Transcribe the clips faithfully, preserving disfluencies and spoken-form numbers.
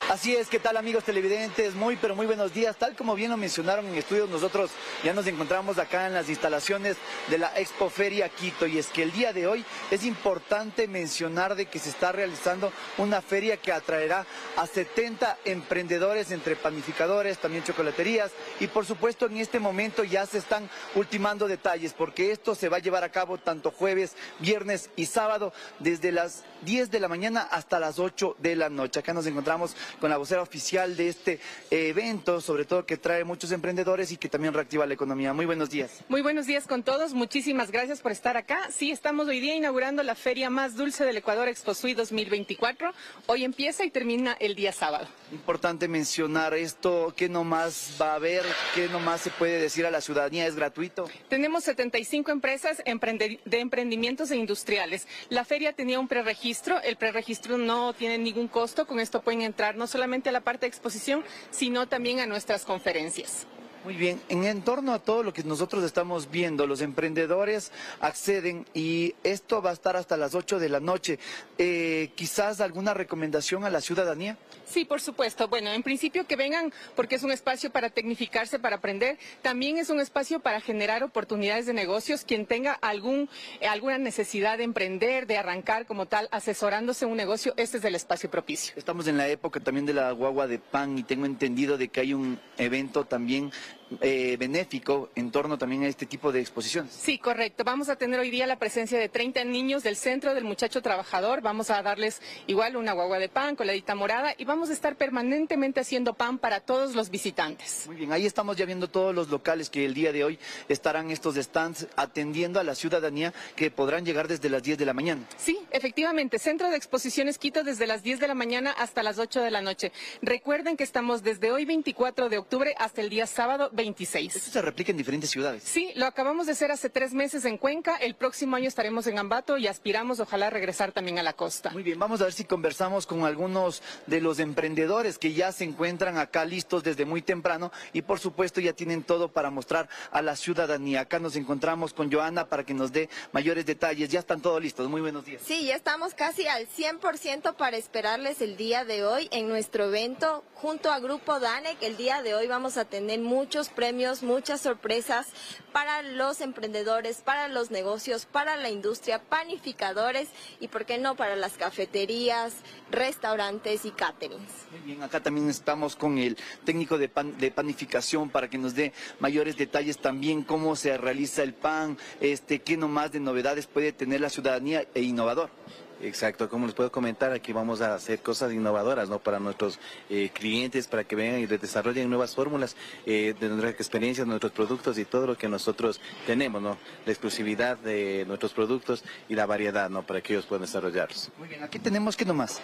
Así es, ¿qué tal amigos televidentes? Muy pero muy buenos días. Tal como bien lo mencionaron en estudios, nosotros ya nos encontramos acá en las instalaciones de la Expoferia Quito, y es que el día de hoy es importante mencionar de que se está realizando una feria que atraerá a setenta emprendedores entre panificadores, también chocolaterías, y por supuesto en este momento ya se están ultimando detalles porque esto se va a llevar a cabo tanto jueves, viernes y sábado desde las diez de la mañana hasta las ocho de la noche. Acá nos encontramos con la vocera oficial de este evento, sobre todo que trae muchos emprendedores y que también reactiva la economía. Muy buenos días. Muy buenos días con todos, muchísimas gracias por estar acá. Sí, estamos hoy día inaugurando la feria más dulce del Ecuador, Exposui dos mil veinticuatro. Hoy empieza y termina el día sábado. Importante mencionar esto, ¿qué nomás va a haber? ¿Qué nomás se puede decir a la ciudadanía? ¿Es gratuito? Tenemos setenta y cinco empresas de emprendimientos e industriales. La feria tenía un preregistro, el preregistro no tiene ningún costo, con esto pueden entrar no solamente a la parte de exposición, sino también a nuestras conferencias. Muy bien, en torno a todo lo que nosotros estamos viendo, los emprendedores acceden y esto va a estar hasta las ocho de la noche. Eh, ¿Quizás alguna recomendación a la ciudadanía? Sí, por supuesto. Bueno, en principio que vengan porque es un espacio para tecnificarse, para aprender. También es un espacio para generar oportunidades de negocios. Quien tenga algún, eh, alguna necesidad de emprender, de arrancar como tal, asesorándose un negocio, este es el espacio propicio. Estamos en la época también de la guagua de pan y tengo entendido de que hay un evento también Eh, benéfico en torno también a este tipo de exposiciones. Sí, correcto. Vamos a tener hoy día la presencia de treinta niños del Centro del Muchacho Trabajador. Vamos a darles igual una guagua de pan, coladita morada, y vamos a estar permanentemente haciendo pan para todos los visitantes. Muy bien, ahí estamos ya viendo todos los locales que el día de hoy estarán estos stands atendiendo a la ciudadanía que podrán llegar desde las diez de la mañana. Sí, efectivamente, Centro de Exposiciones Quito desde las diez de la mañana hasta las ocho de la noche. Recuerden que estamos desde hoy veinticuatro de octubre hasta el día sábado veintiséis. ¿Esto se replica en diferentes ciudades? Sí, lo acabamos de hacer hace tres meses en Cuenca, el próximo año estaremos en Ambato y aspiramos ojalá regresar también a la costa. Muy bien, vamos a ver si conversamos con algunos de los emprendedores que ya se encuentran acá listos desde muy temprano y por supuesto ya tienen todo para mostrar a la ciudadanía. Acá nos encontramos con Joana para que nos dé mayores detalles. Ya están todos listos, muy buenos días. Sí, ya estamos casi al cien por ciento para esperarles el día de hoy en nuestro evento junto a Grupo Danec. El día de hoy vamos a tener muchos premios, muchas sorpresas para los emprendedores, para los negocios, para la industria, panificadores y, por qué no, para las cafeterías, restaurantes y caterings. Muy bien, acá también estamos con el técnico de, pan, de panificación para que nos dé mayores detalles también cómo se realiza el pan, este, qué nomás de novedades puede tener la ciudadanía e innovador. Exacto, como les puedo comentar, aquí vamos a hacer cosas innovadoras, ¿no? Para nuestros eh, clientes, para que vengan y desarrollen nuevas fórmulas eh, de nuestras experiencias, nuestros productos y todo lo que nosotros tenemos, ¿no? La exclusividad de nuestros productos y la variedad, ¿no? Para que ellos puedan desarrollarlos. Muy bien, aquí tenemos que nomás.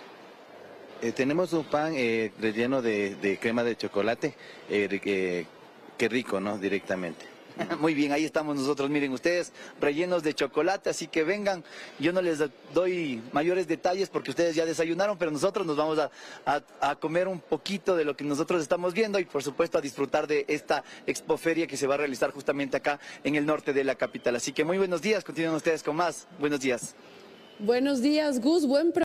Eh, tenemos un pan eh, relleno de, de crema de chocolate, eh, eh, qué rico, ¿no? Directamente. Muy bien, ahí estamos nosotros, miren ustedes, rellenos de chocolate, así que vengan, yo no les doy mayores detalles porque ustedes ya desayunaron, pero nosotros nos vamos a, a, a comer un poquito de lo que nosotros estamos viendo y por supuesto a disfrutar de esta expoferia que se va a realizar justamente acá en el norte de la capital. Así que muy buenos días, continúen ustedes con más, buenos días. Buenos días, Gus, buen